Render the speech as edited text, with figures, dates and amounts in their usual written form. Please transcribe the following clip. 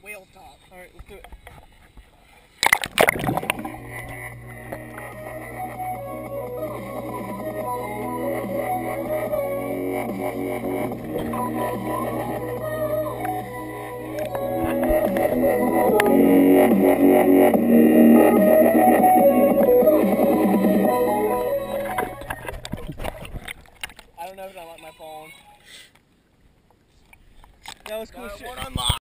that whale top. Alright, let's do it. I don't know if I like my phone. That was cool shit.